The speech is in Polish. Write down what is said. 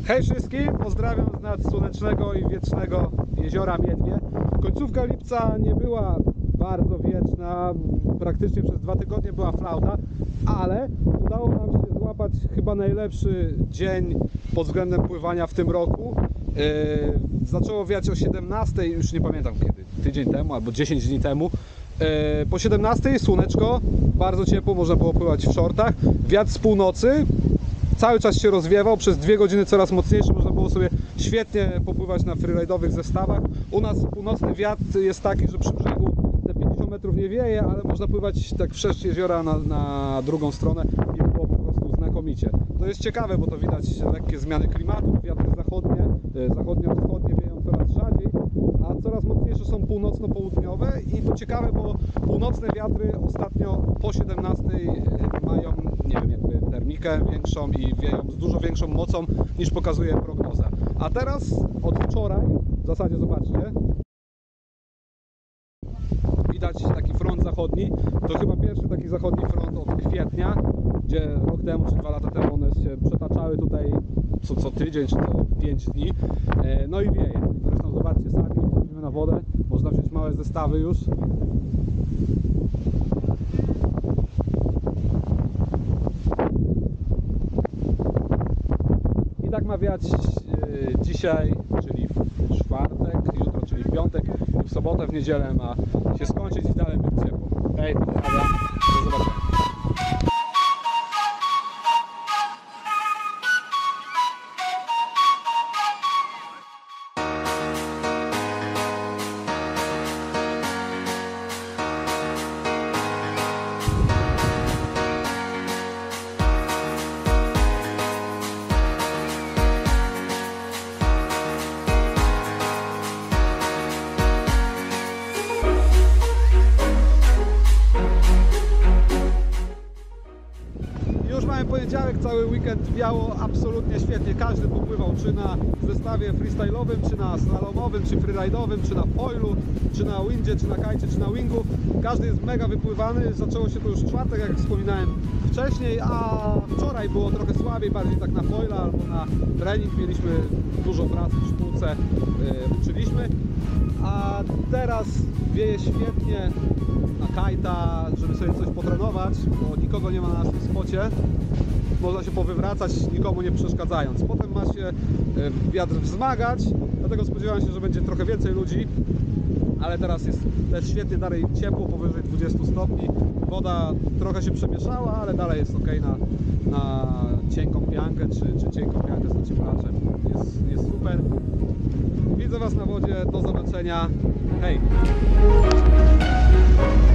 Hej wszystkim, pozdrawiam z nad słonecznego i wiecznego jeziora Miedwie. Końcówka lipca nie była bardzo wieczna, praktycznie przez 2 tygodnie była flauta, ale udało nam się złapać chyba najlepszy dzień pod względem pływania w tym roku. Zaczęło wiać o 17, już nie pamiętam kiedy, tydzień temu albo 10 dni temu. Po 17 słoneczko, bardzo ciepło, można było pływać w shortach. Wiatr z północy cały czas się rozwiewał, przez 2 godziny coraz mocniejszy, można było sobie świetnie popływać na freeride'owych zestawach. U nas północny wiatr jest taki, że przy brzegu te 50 metrów nie wieje, ale można pływać tak wszerz jeziora na drugą stronę i było po prostu znakomicie. To jest ciekawe, bo to widać lekkie zmiany klimatu, wiatry zachodnio-wschodnie wieją coraz rzadziej, a coraz mocniejsze są północno-południowe i to ciekawe, bo północne wiatry ostatnio po 17 mają, nie wiem, jakby termikę większą i wieją z dużo większą mocą niż pokazuje prognoza. A teraz od wczoraj, w zasadzie zobaczcie, widać taki front zachodni. To chyba pierwszy taki zachodni front od kwietnia, gdzie rok temu czy 2 lata temu one się przetaczały tutaj co tydzień czy co 5 dni. No i wieje. Zresztą zobaczcie sami, wchodzimy na wodę, można wziąć małe zestawy już. I tak ma wiać dzisiaj, czyli w czwartek, jutro, czyli w piątek, i w sobotę, w niedzielę ma się skończyć i dalej być ciepło. Hej, pozdrawiam, do zobaczenia. Już mamy poniedziałek, cały weekend wiało absolutnie świetnie. Każdy popływał, czy na zestawie freestyle'owym, czy na slalomowym, czy freeride'owym, czy na foilu, czy na windzie, czy na kajcie, czy na wingu. Każdy jest mega wypływany. Zaczęło się to już w czwartek, jak wspominałem wcześniej, a wczoraj było trochę słabiej, bardziej tak na foila albo na trening. Mieliśmy dużo pracy w szkółce, uczyliśmy. A teraz wieje świetnie na kajta, żeby sobie coś potrenować, bo nikogo nie ma na naszym spocie. Można się powywracać, nikomu nie przeszkadzając. Potem ma się wiatr wzmagać, dlatego spodziewałem się, że będzie trochę więcej ludzi, ale teraz jest też świetnie, dalej ciepło, powyżej 20 stopni. Woda trochę się przemieszała, ale dalej jest ok na cienką piankę, czy cienką piankę z ocieplaczem. Jest super. Widzę Was na wodzie, do zobaczenia. Hej!